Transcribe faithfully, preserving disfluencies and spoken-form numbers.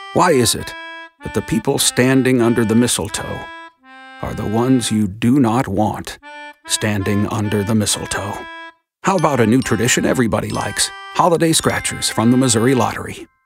Why is it that the people standing under the mistletoe are the ones you do not want standing under the mistletoe? How about a new tradition everybody likes? Holiday scratchers from the Missouri Lottery.